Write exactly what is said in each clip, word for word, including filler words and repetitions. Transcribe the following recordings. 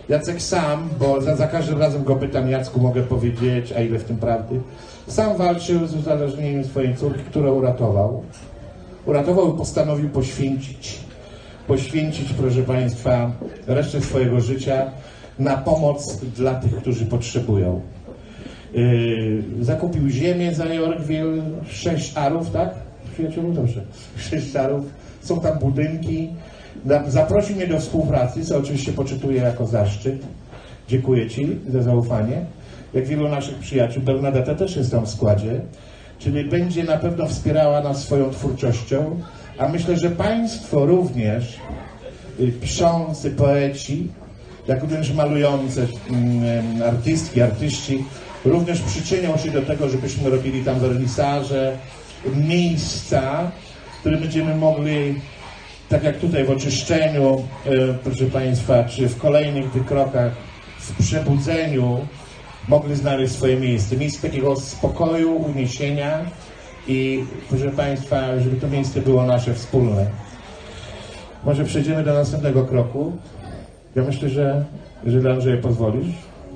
Jacek sam, bo za, za każdym razem go pytam, Jacku, mogę powiedzieć, a ile w tym prawdy, sam walczył z uzależnieniem swojej córki, którą uratował. Uratował i postanowił poświęcić, poświęcić, proszę Państwa, resztę swojego życia na pomoc dla tych, którzy potrzebują. Yy, zakupił ziemię za Yorkville, sześć arów, tak? Przyjaciół, dobrze, sześć arów, są tam budynki. Zaprosił mnie do współpracy, co oczywiście poczytuję jako zaszczyt. Dziękuję Ci za zaufanie. Jak wielu naszych przyjaciół, Bernadetta też jest tam w składzie, czyli będzie na pewno wspierała nas swoją twórczością, a myślę, że Państwo również, piszący, poeci, jak również malujące artystki, artyści, również przyczynią się do tego, żebyśmy robili tam wernisaże, miejsca, w których będziemy mogli, tak jak tutaj w oczyszczeniu, proszę Państwa, czy w kolejnych tych krokach, w przebudzeniu, mogli znaleźć swoje miejsce. Miejsce takiego spokoju, uniesienia i, proszę Państwa, żeby to miejsce było nasze wspólne. Może przejdziemy do następnego kroku. Ja myślę, że jeżeli Andrzej pozwolisz.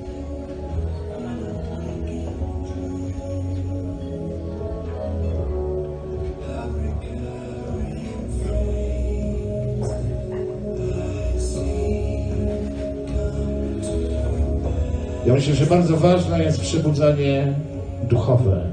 Ja myślę, że bardzo ważne jest przebudzenie duchowe.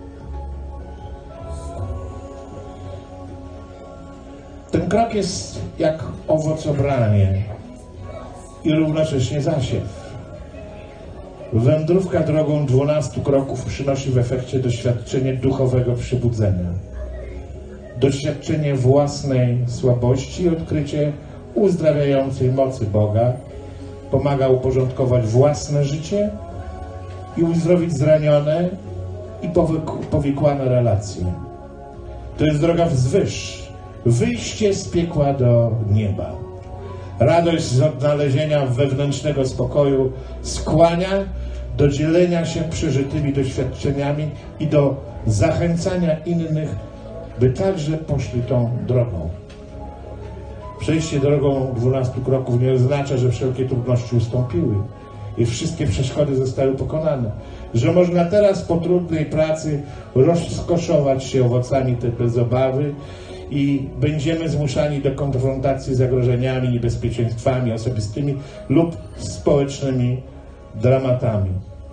Ten krok jest jak owocobranie i równocześnie zasiew. Wędrówka drogą dwunastu kroków przynosi w efekcie doświadczenie duchowego przebudzenia. Doświadczenie własnej słabości i odkrycie uzdrawiającej mocy Boga. Pomaga uporządkować własne życie i uzdrowić zranione i powikłane relacje. To jest droga wzwyż, wyjście z piekła do nieba. Radość z odnalezienia wewnętrznego spokoju skłania do dzielenia się przeżytymi doświadczeniami i do zachęcania innych, by także poszli tą drogą. Przejście drogą dwunastu kroków nie oznacza, że wszelkie trudności ustąpiły i wszystkie przeszkody zostały pokonane. Że można teraz po trudnej pracy rozkoszować się owocami tej bez obawy i będziemy zmuszani do konfrontacji z zagrożeniami, niebezpieczeństwami osobistymi lub społecznymi dramatami.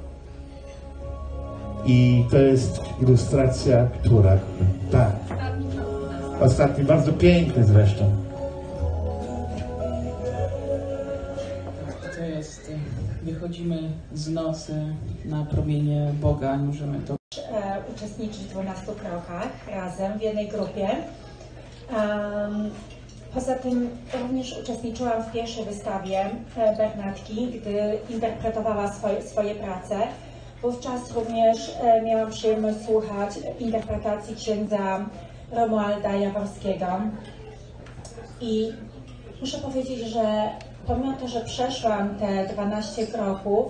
I to jest ilustracja, która... Tak. Ostatni, bardzo piękny zresztą. Wychodzimy z nocy na promienie Boga, możemy to... Uczestniczyć w dwunastu krokach razem w jednej grupie. Um, poza tym również uczestniczyłam w pierwszej wystawie Bernatki, gdy interpretowała swoje, swoje prace. Wówczas również e, miałam przyjemność słuchać interpretacji księdza Romualda Jaworskiego. I muszę powiedzieć, że pomimo to, że przeszłam te dwanaście kroków,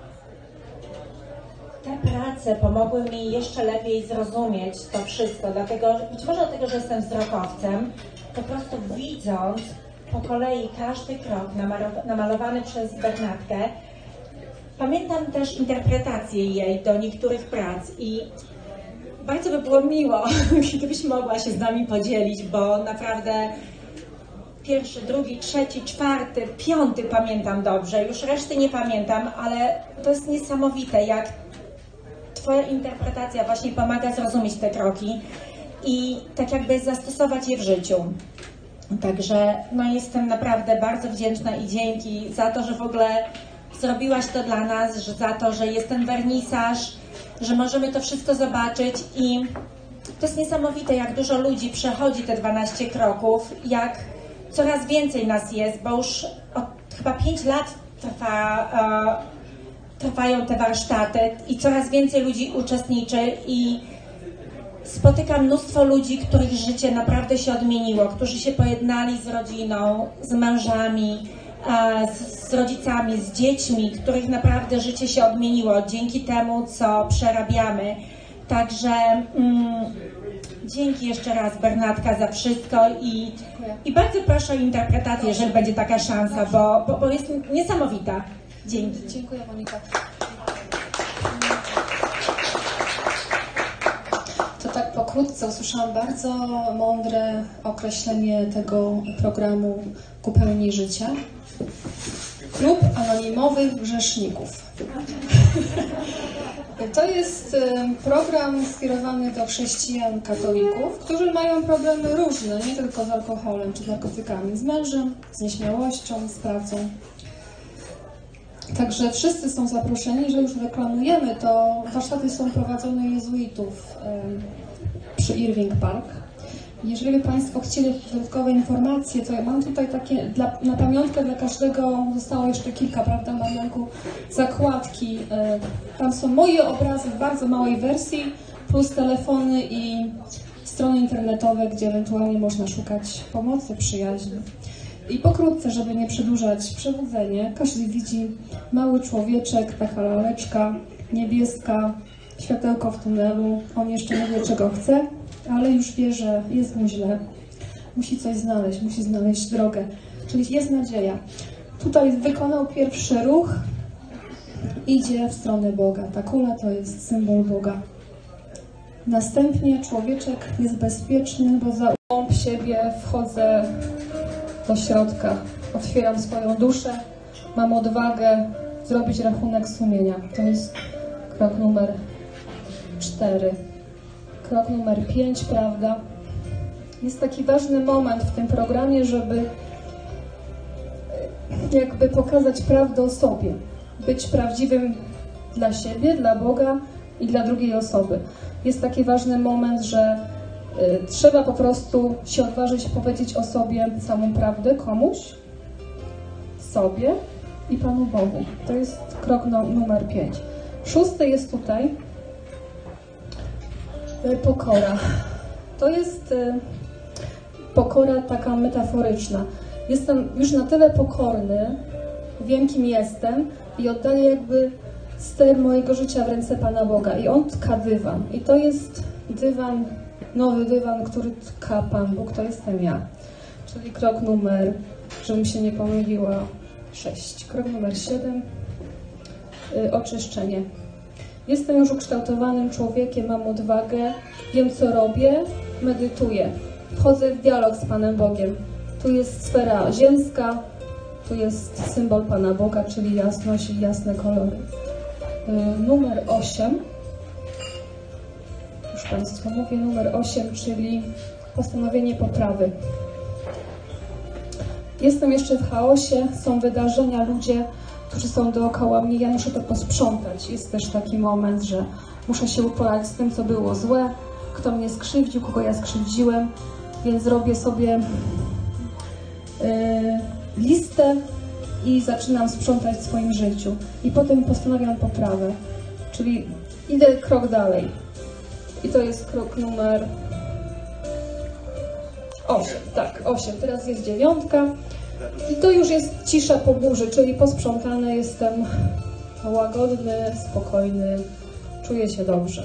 te prace pomogły mi jeszcze lepiej zrozumieć to wszystko, dlatego, być może dlatego, że jestem wzrokowcem, po prostu widząc po kolei każdy krok namalowany przez Bernatkę, pamiętam też interpretację jej do niektórych prac i bardzo by było miło, gdybyś mogła się z nami podzielić, bo naprawdę pierwszy, drugi, trzeci, czwarty, piąty pamiętam dobrze, już reszty nie pamiętam, ale to jest niesamowite, jak Twoja interpretacja właśnie pomaga zrozumieć te kroki i tak jakby zastosować je w życiu. Także no, jestem naprawdę bardzo wdzięczna i dzięki za to, że w ogóle zrobiłaś to dla nas, że za to, że jest ten wernisaż, że możemy to wszystko zobaczyć i to jest niesamowite, jak dużo ludzi przechodzi te dwanaście kroków, jak coraz więcej nas jest, bo już od chyba pięć lat trwa, e, trwają te warsztaty i coraz więcej ludzi uczestniczy i spotykam mnóstwo ludzi, których życie naprawdę się odmieniło, którzy się pojednali z rodziną, z mężami, e, z, z rodzicami, z dziećmi, których naprawdę życie się odmieniło dzięki temu, co przerabiamy. Także mm, Dzięki jeszcze raz, Bernatka, za wszystko i, i bardzo proszę o interpretację, jeżeli będzie taka szansa, bo, bo, bo jest niesamowita. Dzięki. Dziękuję, Monika. To tak pokrótce usłyszałam bardzo mądre określenie tego programu Ku pełni życia. Klub anonimowych grzeszników. To jest program skierowany do chrześcijan, katolików, którzy mają problemy różne, nie tylko z alkoholem czy narkotykami, z mężem, z nieśmiałością, z pracą. Także wszyscy są zaproszeni, że już reklamujemy, to warsztaty są prowadzone jezuitów przy Irving Park. Jeżeli by Państwo chcieli dodatkowe informacje, to ja mam tutaj takie, dla, na pamiątkę dla każdego zostało jeszcze kilka, prawda, Marianku, zakładki. Tam są moje obrazy w bardzo małej wersji, plus telefony i strony internetowe, gdzie ewentualnie można szukać pomocy, przyjaźni. I pokrótce, żeby nie przedłużać, przebudzenie. Każdy widzi mały człowieczek, taka laleczka niebieska, światełko w tunelu. On jeszcze nie wie, czego chce, ale już wie, że jest mu źle. Musi coś znaleźć, musi znaleźć drogę. Czyli jest nadzieja. Tutaj wykonał pierwszy ruch, idzie w stronę Boga. Ta kula to jest symbol Boga. Następnie człowieczek jest bezpieczny, bo za głąb siebie wchodzę do środka. Otwieram swoją duszę, mam odwagę zrobić rachunek sumienia. To jest krok numer cztery. Krok numer pięć, prawda? Jest taki ważny moment w tym programie, żeby jakby pokazać prawdę o sobie. Być prawdziwym dla siebie, dla Boga i dla drugiej osoby. Jest taki ważny moment, że y, trzeba po prostu się odważyć powiedzieć o sobie całą prawdę komuś, sobie i Panu Bogu. To jest krok no, numer pięć. Szósty jest tutaj. Pokora. To jest y, pokora taka metaforyczna. Jestem już na tyle pokorny, wiem, kim jestem i oddaję jakby ster mojego życia w ręce Pana Boga. I On tka dywan. I to jest dywan, nowy dywan, który tka Pan Bóg. To jestem ja. Czyli krok numer, żebym się nie pomyliła, sześć. Krok numer siedem. Y, oczyszczenie. Jestem już ukształtowanym człowiekiem, mam odwagę, wiem, co robię, medytuję. Wchodzę w dialog z Panem Bogiem. Tu jest sfera ziemska, tu jest symbol Pana Boga, czyli jasność i jasne kolory. Yy, numer osiem. Już Państwu mówię, numer osiem, czyli postanowienie poprawy. Jestem jeszcze w chaosie, są wydarzenia, ludzie, którzy są dookoła mnie, ja muszę to posprzątać. Jest też taki moment, że muszę się uporać z tym, co było złe, kto mnie skrzywdził, kogo ja skrzywdziłem, więc robię sobie yy, listę i zaczynam sprzątać w swoim życiu. I potem postanawiam poprawę, czyli idę krok dalej. I to jest krok numer osiem, tak, osiem. Teraz jest dziewiątka. I to już jest cisza po burzy, czyli posprzątane, jestem łagodny, spokojny, czuję się dobrze.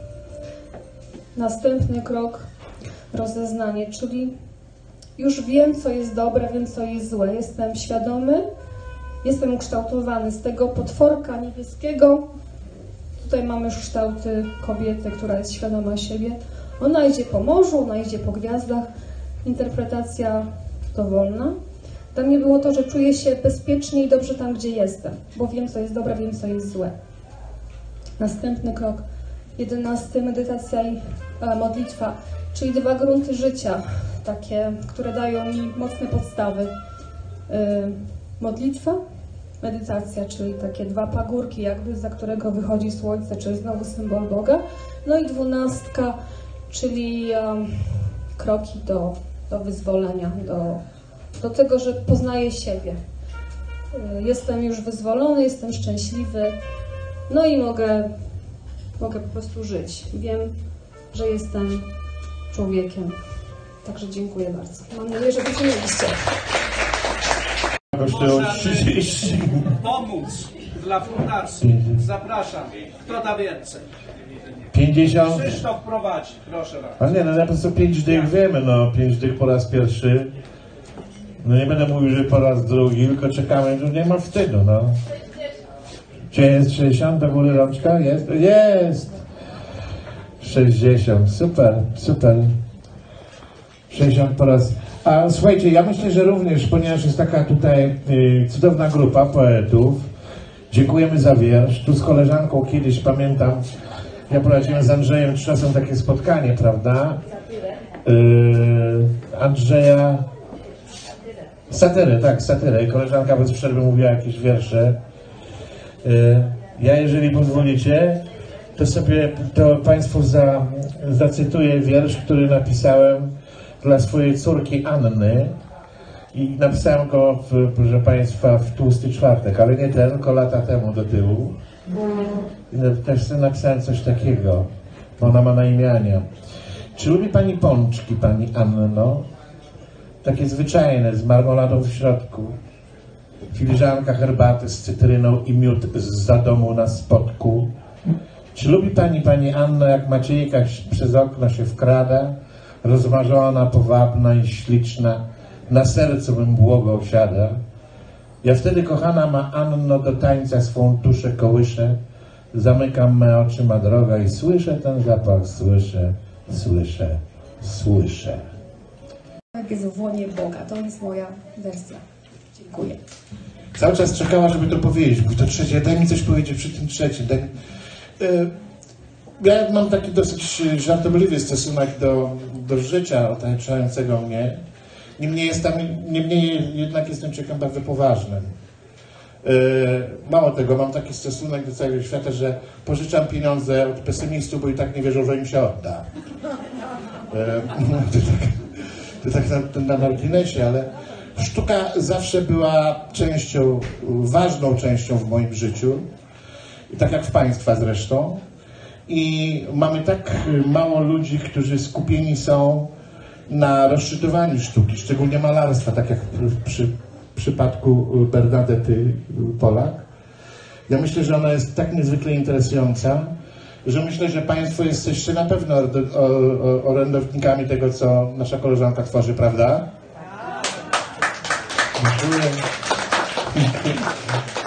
Następny krok, rozeznanie, czyli już wiem, co jest dobre, wiem, co jest złe. Jestem świadomy, jestem ukształtowany z tego potworka niebieskiego. Tutaj mamy już kształty kobiety, która jest świadoma siebie. Ona idzie po morzu, ona idzie po gwiazdach. Interpretacja dowolna. Dla mnie było to, że czuję się bezpiecznie i dobrze tam, gdzie jestem, bo wiem, co jest dobre, wiem, co jest złe. Następny krok, jedenasty, medytacja i e, modlitwa, czyli dwa grunty życia, takie, które dają mi mocne podstawy. E, modlitwa, medytacja, czyli takie dwa pagórki, jakby za którego wychodzi słońce, czyli znowu symbol Boga. No i dwunastka, czyli e, kroki do, do wyzwolenia, do do tego, że poznaję siebie. Jestem już wyzwolony, jestem szczęśliwy, no i mogę, mogę po prostu żyć. Wiem, że jestem człowiekiem. Także dziękuję bardzo. Mam nadzieję, że wyciągnęliście. Kosztują trzydzieści. Pomóc dla fundacji. Zapraszam. Kto da więcej? pięćdziesiąt. Krzysztof prowadzi, proszę bardzo. A nie, no po prostu pięć dych wiemy, no pięć dych po raz pierwszy. No nie będę mówił, że po raz drugi, tylko czekamy, tu nie ma wstydu, no. Gdzie jest sześćdziesiąt? Do góry rączka? Jest? Jest! sześćdziesiąt, super, super. sześćdziesiąt po raz... A słuchajcie, ja myślę, że również, ponieważ jest taka tutaj y, cudowna grupa poetów, dziękujemy za wiersz. Tu z koleżanką kiedyś, pamiętam, ja prowadziłem z Andrzejem czasem takie spotkanie, prawda? Yy, Andrzeja... Satyrę, tak, satyrę. Koleżanka bez przerwy mówiła jakieś wiersze. Yy, ja, jeżeli pozwolicie, to sobie, to Państwu za, zacytuję wiersz, który napisałem dla swojej córki Anny. I napisałem go, w, proszę Państwa, w tłusty czwartek, ale nie ten, tylko lata temu do tyłu. I też napisałem coś takiego, bo ona ma na imię Ania. Czy lubi Pani pączki, Pani Anno? Takie zwyczajne, z marmoladą w środku. Filiżanka herbaty z cytryną i miód zza domu na spodku. Czy lubi Pani, Pani Anno, jak Maciejka przez okno się wkrada? Rozmarzona, powabna i śliczna, na sercu bym błogo osiada. Ja wtedy, kochana ma Anno, do tańca swą duszę kołyszę. Zamykam me oczy, ma droga, i słyszę ten zapach, słyszę, słyszę, słyszę. Tak jest w łonie Boga. To jest moja wersja. Dziękuję. Cały czas czekała, żeby to powiedzieć, bo to trzecie, daj mi coś powiedzieć przy tym trzecim. Daj... Yy, ja mam taki dosyć żartobliwy stosunek do, do życia otaczającego mnie. Niemniej, jestem, niemniej jednak jestem człowiekiem bardzo poważnym. Yy, mało tego, mam taki stosunek do całego świata, że pożyczam pieniądze od pesymistów, bo i tak nie wierzą, że im się odda. Yy, to tak, to tak na, na marginesie, ale sztuka zawsze była częścią, ważną częścią w moim życiu. I tak jak w Państwa zresztą. I mamy tak mało ludzi, którzy skupieni są na rozczytywaniu sztuki, szczególnie malarstwa, tak jak przy przypadku Bernadety Polak. Ja myślę, że ona jest tak niezwykle interesująca, że myślę, że Państwo jesteście na pewno orędownikami tego, co nasza koleżanka tworzy, prawda? Dziękuję.